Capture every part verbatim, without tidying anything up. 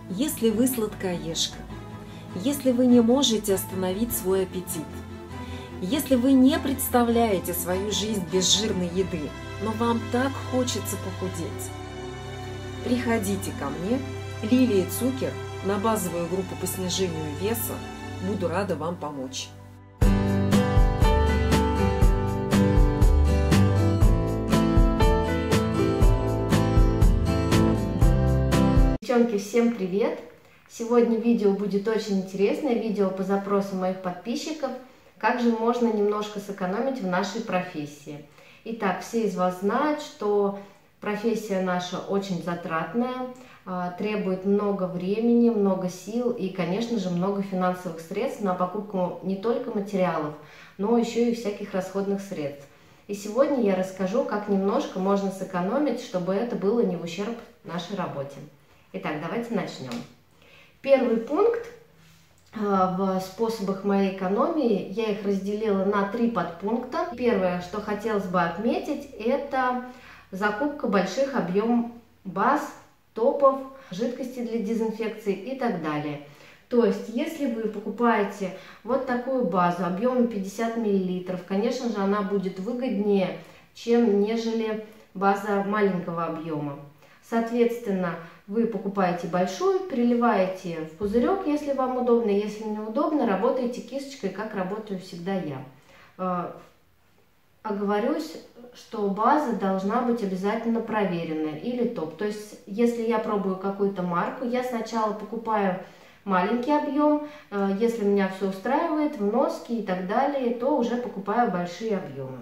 Если вы сладкоежка, если вы не можете остановить свой аппетит, если вы не представляете свою жизнь без жирной еды, но вам так хочется похудеть, приходите ко мне, Лилии Цукер, на базовую группу по снижению веса. Буду рада вам помочь. Девчонки, всем привет! Сегодня видео будет очень интересное, видео по запросу моих подписчиков, как же можно немножко сэкономить в нашей профессии. Итак, все из вас знают, что профессия наша очень затратная, требует много времени, много сил и, конечно же, много финансовых средств на покупку не только материалов, но еще и всяких расходных средств. И сегодня я расскажу, как немножко можно сэкономить, чтобы это было не в ущерб нашей работе. Итак, давайте начнем. Первый пункт в способах моей экономии, я их разделила на три подпункта. Первое, что хотелось бы отметить, это закупка больших объемов баз, топов, жидкости для дезинфекции и так далее. То есть, если вы покупаете вот такую базу объемом пятьдесят миллилитров, конечно же, она будет выгоднее, чем нежели база маленького объема. Соответственно, вы покупаете большую, переливаете в пузырек, если вам удобно, если неудобно, работаете кисточкой, как работаю всегда я. Оговорюсь, что база должна быть обязательно проверенная или топ. То есть, если я пробую какую-то марку, я сначала покупаю маленький объем, если меня все устраивает, в носки и так далее, то уже покупаю большие объемы.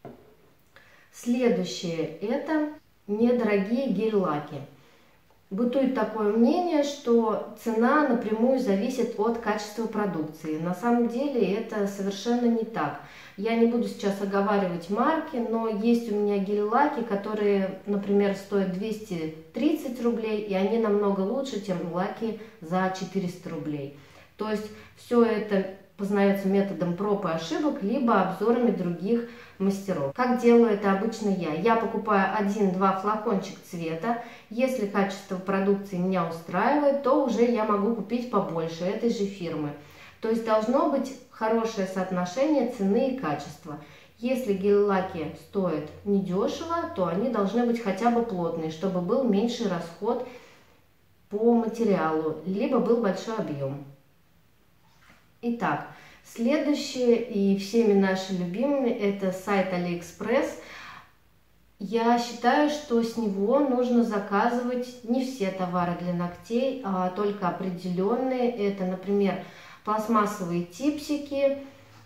Следующее – это недорогие гель-лаки. Бытует такое мнение, что цена напрямую зависит от качества продукции. На самом деле это совершенно не так. Я не буду сейчас оговаривать марки, но есть у меня гель-лаки, которые, например, стоят двести тридцать рублей, и они намного лучше, чем лаки за четыреста рублей. То есть все это познается методом проб и ошибок, либо обзорами других мастеров. Как делаю это обычно я? Я покупаю один-два флакончика цвета. Если качество продукции меня устраивает, то уже я могу купить побольше этой же фирмы. То есть должно быть хорошее соотношение цены и качества. Если гель-лаки стоят недешево, то они должны быть хотя бы плотные, чтобы был меньший расход по материалу, либо был большой объем. Итак, следующее и всеми нашими любимыми – это сайт Алиэкспресс. Я считаю, что с него нужно заказывать не все товары для ногтей, а только определенные. Это, например, пластмассовые типсики,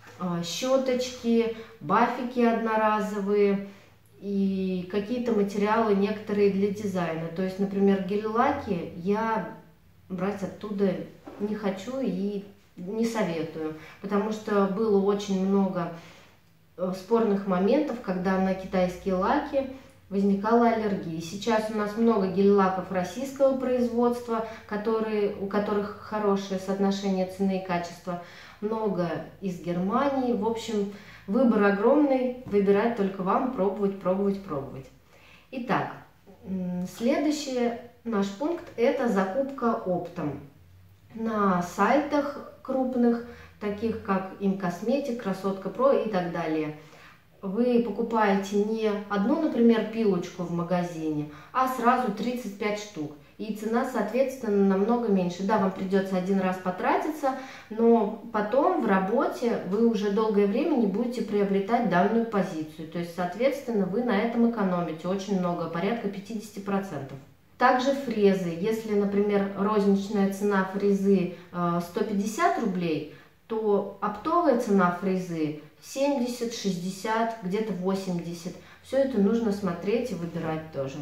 щеточки, бафики одноразовые и какие-то материалы некоторые для дизайна. То есть, например, гель-лаки я брать оттуда не хочу и не советую, потому что было очень много спорных моментов, когда на китайские лаки возникала аллергия. Сейчас у нас много гель-лаков российского производства, которые, у которых хорошее соотношение цены и качества, много из Германии. В общем, выбор огромный, выбирать только вам, пробовать, пробовать, пробовать. Итак, следующий наш пункт – это закупка оптом. На сайтах крупных, таких как Имкосметик, Красотка Про и так далее, вы покупаете не одну, например, пилочку в магазине, а сразу тридцать пять штук. И цена, соответственно, намного меньше. Да, вам придется один раз потратиться, но потом в работе вы уже долгое время не будете приобретать данную позицию. То есть, соответственно, вы на этом экономите очень много, порядка пятидесяти процентов. Также фрезы. Если, например, розничная цена фрезы сто пятьдесят рублей, то оптовая цена фрезы семьдесят, шестьдесят, где-то восемьдесят. Все это нужно смотреть и выбирать тоже.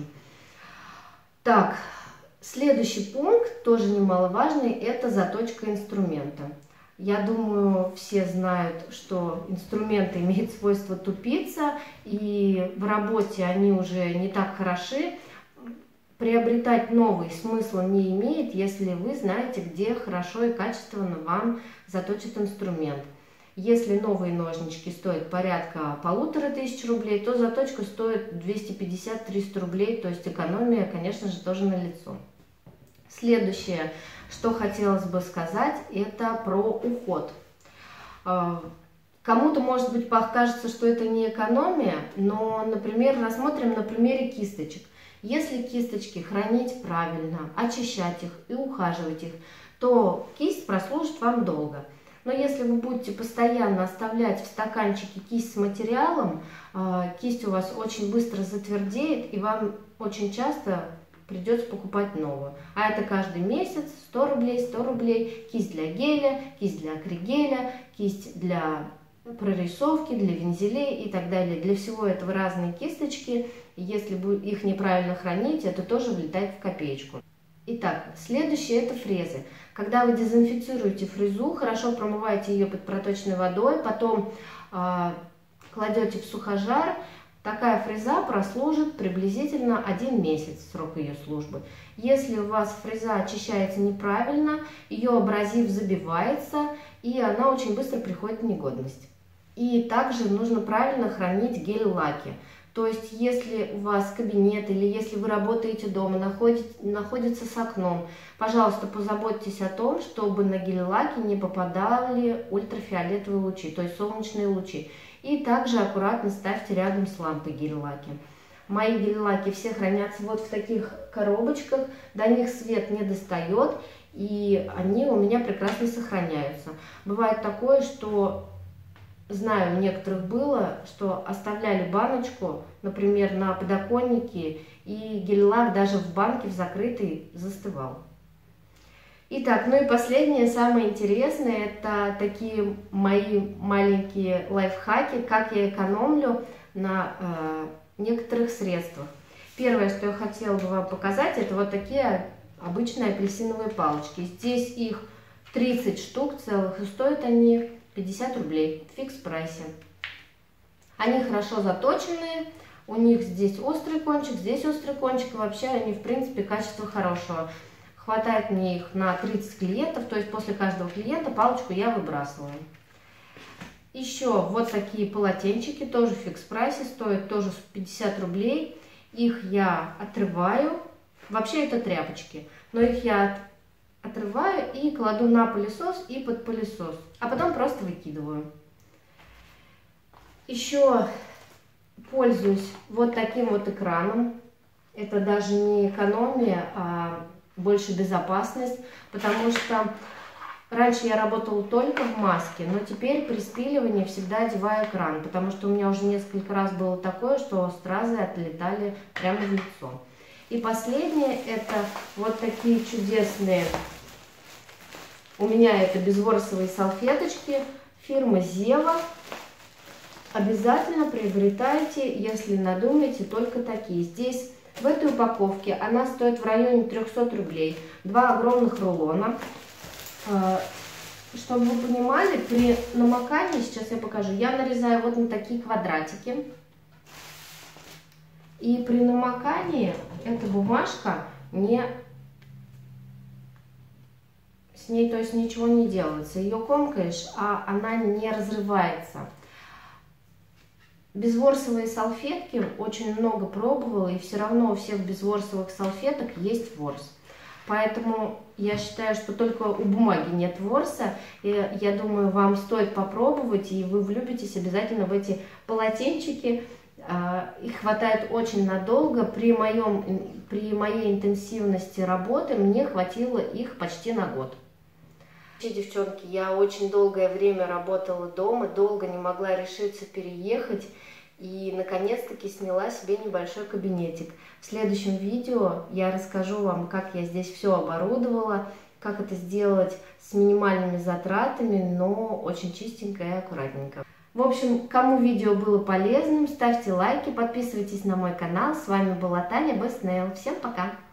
Так, следующий пункт, тоже немаловажный, это заточка инструмента. Я думаю, все знают, что инструменты имеют свойство тупиться, и в работе они уже не так хороши. Приобретать новый смысла не имеет, если вы знаете, где хорошо и качественно вам заточит инструмент. Если новые ножнички стоят порядка полутора тысяч рублей, то заточка стоит двести пятьдесят — триста рублей, то есть экономия, конечно же, тоже налицо. Следующее, что хотелось бы сказать, это про уход. Кому-то, может быть, покажется, что это не экономия, но, например, рассмотрим на примере кисточек. Если кисточки хранить правильно, очищать их и ухаживать их, то кисть прослужит вам долго. Но если вы будете постоянно оставлять в стаканчике кисть с материалом, кисть у вас очень быстро затвердеет, и вам очень часто придется покупать новую. А это каждый месяц сто рублей, сто рублей, кисть для геля, кисть для акригеля, кисть для прорисовки, для вензелей и так далее. Для всего этого разные кисточки. Если их неправильно хранить, это тоже влетает в копеечку. Итак, следующее это фрезы. Когда вы дезинфицируете фрезу, хорошо промываете ее под проточной водой, потом э, кладете в сухожар. Такая фреза прослужит приблизительно один месяц, срок ее службы. Если у вас фреза очищается неправильно, ее абразив забивается, и она очень быстро приходит в негодность. И также нужно правильно хранить гель-лаки. То есть, если у вас кабинет или если вы работаете дома, находите, находится с окном, пожалуйста, позаботьтесь о том, чтобы на гель-лаки не попадали ультрафиолетовые лучи, то есть солнечные лучи. И также аккуратно ставьте рядом с лампой гель-лаки. Мои гель-лаки все хранятся вот в таких коробочках, до них свет не достает, и они у меня прекрасно сохраняются. Бывает такое, что... Знаю, у некоторых было, что оставляли баночку, например, на подоконнике, и гель-лак даже в банке в закрытой застывал. Итак, ну и последнее, самое интересное, это такие мои маленькие лайфхаки, как я экономлю на э, некоторых средствах. Первое, что я хотела бы вам показать, это вот такие обычные апельсиновые палочки. Здесь их тридцать штук целых, и стоят они пятьдесят рублей в фикс-прайсе. Они хорошо заточенные, у них здесь острый кончик, здесь острый кончик, и вообще они, в принципе, качество хорошего. Хватает мне их на тридцать клиентов, то есть после каждого клиента палочку я выбрасываю. Еще вот такие полотенчики, тоже в фикс-прайсе, стоят тоже пятьдесят рублей. Их я отрываю, вообще это тряпочки, но их я отрываю и кладу на пылесос и под пылесос, а потом просто выкидываю. Еще пользуюсь вот таким вот экраном. Это даже не экономия, а больше безопасность, потому что раньше я работала только в маске, но теперь при спиливании всегда одеваю экран, потому что у меня уже несколько раз было такое, что стразы отлетали прямо в лицо. И последнее, это вот такие чудесные, у меня это безворсовые салфеточки фирмы Зева. Обязательно приобретайте, если надумаете, только такие. Здесь в этой упаковке она стоит в районе трёхсот рублей. Два огромных рулона. Чтобы вы понимали, при намокании, сейчас я покажу, я нарезаю вот на такие квадратики. И при намокании эта бумажка не... С ней, то есть, ничего не делается. Ее комкаешь, а она не разрывается. Безворсовые салфетки очень много пробовала, и все равно у всех безворсовых салфеток есть ворс. Поэтому я считаю, что только у бумаги нет ворса. И я думаю, вам стоит попробовать, и вы влюбитесь обязательно в эти полотенчики. Их хватает очень надолго. При, моем, при моей интенсивности работы мне хватило их почти на год. Девчонки, я очень долгое время работала дома, долго не могла решиться переехать. И наконец-таки сняла себе небольшой кабинетик. В следующем видео я расскажу вам, как я здесь все оборудовала, как это сделать с минимальными затратами, но очень чистенько и аккуратненько. В общем, кому видео было полезным, ставьте лайки, подписывайтесь на мой канал. С вами была Таня Best Nail. Всем пока!